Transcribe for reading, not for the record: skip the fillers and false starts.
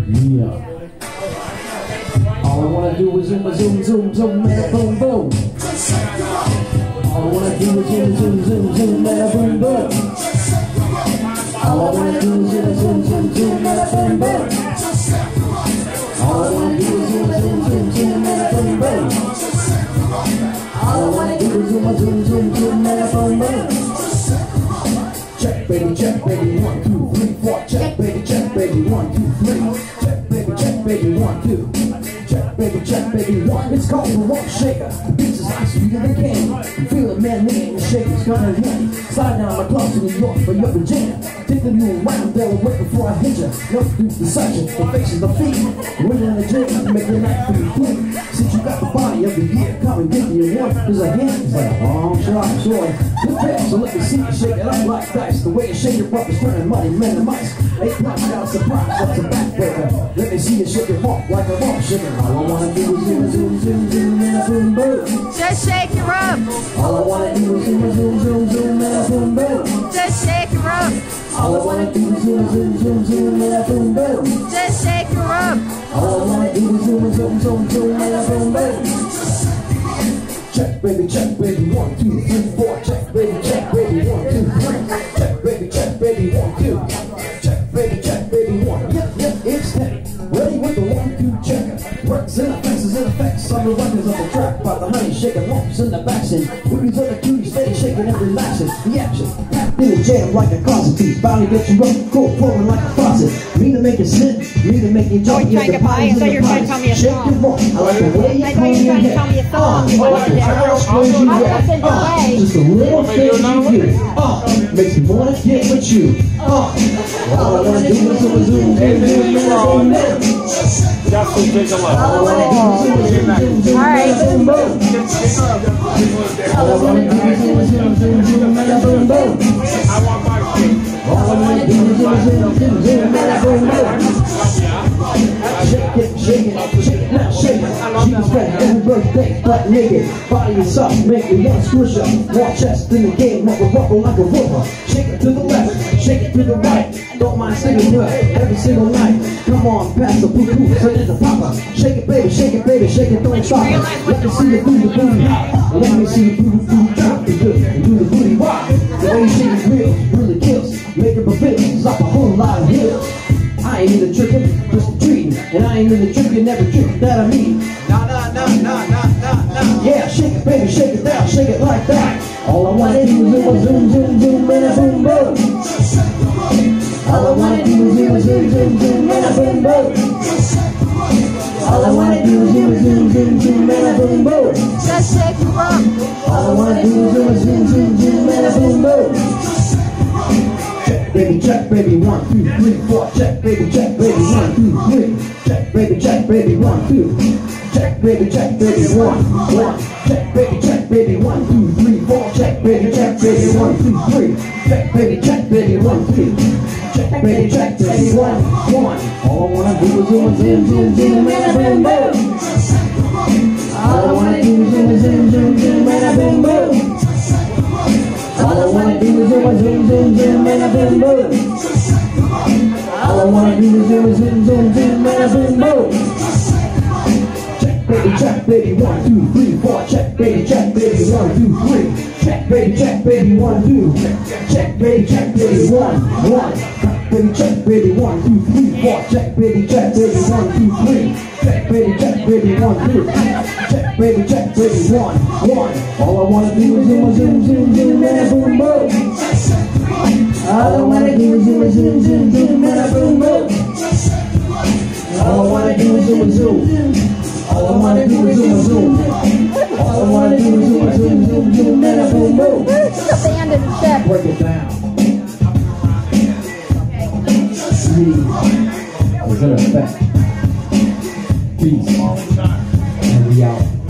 Yeah. All I wanna do is zoom, zoom, zoom, zoom, man, boom, boom. All I wanna do is zoom, zoom, zoom, zoom, man, boom, boom. All I wanna do is zoom, zoom, zoom, zoom, man, boom, boom. All I wanna do is zoom, zoom, zoom, zoom, man, boom, boom. All I wanna do is zoom, zoom, zoom, zoom, man, boom, boom. Check, baby, 1, 2, 3, 4. Check, baby, 1, 2, 3. Check, baby, 1, 2. Check, baby, 1. It's called the Rump Shaker. The beats is hot, sweeter than candy. You feel it, man, nigga, the shaker's gonna win. Slide down my clock to New York for your jam. Take the new around there and wait before I hit ya. No do the section, the faces, the feet. When you're in the gym, make your night feel clean. Since you got the body of the year, come and get me a one. There's a hand, it's like a long shot, sword. Good pass, so let me see you shake it up like dice. The way you shake it up is turning money, men and mice. 8 pounds, got a surprise, that's a backbreaker. Let me see you shake it off like a Rump Shaker. All I wanna do is zoom, zoom, zoom, zoom, and a boom, boom. Just shake your rump. All I wanna do is zoom, zoom, zoom, zoom, and a boom, boom. Just shake your rump. All I wanna do is zoom, zoom, zoom, zoom, and a boom, boom. Just shake your rump. All I wanna do is zoom, zoom, zoom, zoom, and a boom, boom. Check, baby, 1, 2, 3, 4. Check, baby, 1, 2, 3. Check, baby, 1, 2. Check, baby, 1. Yep, it's steady. Ready with the 1, 2 checker. Works in effects is in effects. I'm the records of the track. About the honey shaking lumps in the backseat. Booties on the cuties, steady shaking and relaxing. The action, packed in the jam like a closet piece. Bound to get you up, cool, pouring like a faucet. Me to make it slip, me to make it jump. Oh, you're trying to buy? I thought you were trying to tell me a song. Shake your rump. I like the way you I thought you were trying to tell me a song. I like the how close you get. Just a little thing you get. Makes me wanna get with you. All I wanna do is zoom, zoom, zoom, zoom, zoom, zoom. Just to take a look. All I wanna do is zoom, zoom, zoom, zoom, zoom, boom. All I wanna do is zoom, zoom, zoom, zoom, boom, boom. I want my thing. All I wanna do is zoom, zoom, zoom, zoom, boom, boom. Shake it, now shake it. She's ready every birthday, butt naked. Body is soft, make me want to squish up. One chest in the game, rubble like a whooper. Shake it to the left, shake it to the right. Don't mind singing good every single night. Come on, pass the poo-poo, turn into papa. Shake it, baby, shake it, don't stop it. Let me see you do the booty hop. Let me see you do the booty drop. And do the booty rock. The way you shake it real, really kills. Make it fulfill, stop a whole lot of hills. I ain't into tricking, just treating. And I ain't into tricking, never trick that I mean. Nah. Yeah, shake it, baby, shake it down, shake it like that. All I wanna do is zoom, zoom, zoom, and a boom, boom. All I wanna do is zoom, zoom, zoom, zoom, and a boom, boom. All I wanna do is zoom, zoom, zoom, zoom, and a boom, boom. Just shake your rump. All I wanna do is zoom, zoom, zoom, and a boom, boom. Check, baby, 1, 2, 3, 4. Check, baby, 1, 2, 3. Check, baby, 1, 2. Check, baby, 1, 1. Check, baby, 1, 2, 3, 4. Check, baby, 1, 2, 3. Check, baby, 1, 2. Check, baby, 1, 1. All I wanna do is zoom, zoom, zoom, zoom, and a boom, boom. All I wanna do is zoom, zoom, zoom, zoom, and a boom, boom. All I wanna do is zoom, zoom, zoom, zoom, and a boom, boom. All I wanna do is zoom, zoom, zoom, zoom, and a boom, boom. Check, baby, 1, 2, 3, 4. Check, baby, 1, 2, 3. Check, baby, 1, 2. Check, baby, 1, 1. Check, baby, 1, 2, 3, 4. Check, baby, 1, 2, 3. Check, baby, 1, 2. Check, baby, 1, 1. All I wanna do is zoom, zoom, zoom, zoom, and a boom, boom. All I wanna do is zoom, zoom, zoom, zoom, and a boom, boom. All I wanna do is zoom, zoom. All I wanna do is zoom, zoom. All I wanna do is zoom, zoom, zoom, zoom, and a boom, boom. Abandon the step. Break it down. Is in effect. Peace. And we out.